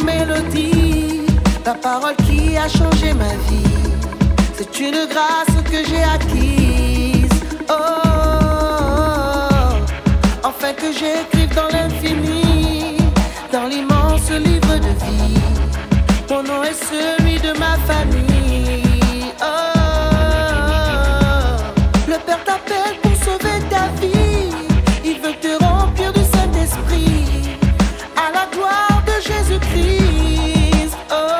mélodie, ta parole qui a changé ma vie. C'est une grâce que j'ai acquise. Enfin que j'écrive dans l'infini, dans l'immense livre de vie. Ton nom est celui de ma famille. Le Père t'appelle pour sauver ta vie. Il veut te remplir du Saint-Esprit, à la gloire de Jésus-Christ.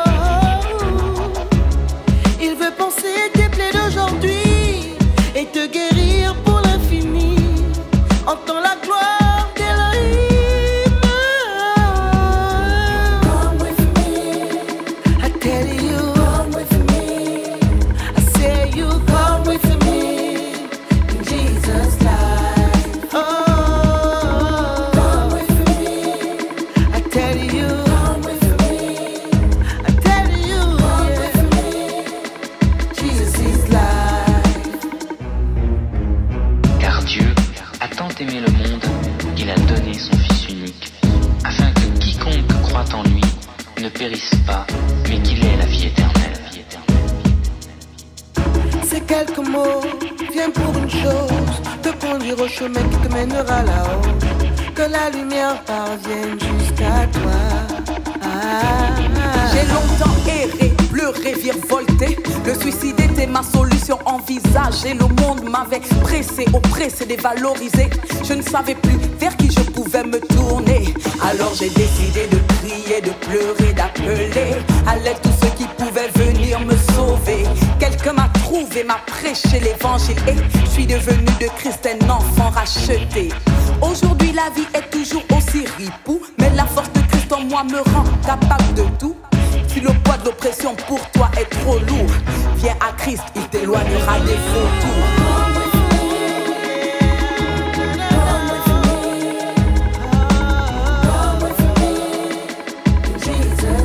Il veut penser tes plaies d'aujourd'hui et te guérir pour l'infini. Entends la gloire d'Élohim. Come with me, I tell you. Come with me, I say you. Come with me in Jesus' life. Come with me, I tell you. Come with me, I tell you. Come with me, Jesus' life. Car Dieu a tant aimé le monde qu'il a donné son Fils unique, afin que quiconque croit en lui ne périsse pas, mais qu'il ait la vie éternelle. Ces quelques mots viennent pour une chose, te conduire au chemin qui te mènera là-haut. Que la lumière parvienne jusqu'à toi. J'ai longtemps erré, pleuré, virevolté. Le suicide était ma solution envisagée. Le monde m'avait pressé, oppressé, dévalorisé. Je ne savais plus vers qui je pouvais me tourner. Alors j'ai décidé de crier, de pleurer, d'appeler à l'aide tous ceux qui pouvaient venir me sauver. Quelqu'un m'a trouvé, m'a prêché l'évangile et je suis devenu de Christ un enfant racheté. Aujourd'hui la vie est toujours aussi ripou, mais la force de Christ en moi me rend capable de tout. Si le poids de l'oppression pour toi est trop lourd, viens à Christ, il t'éloignera des vautours. Jesus.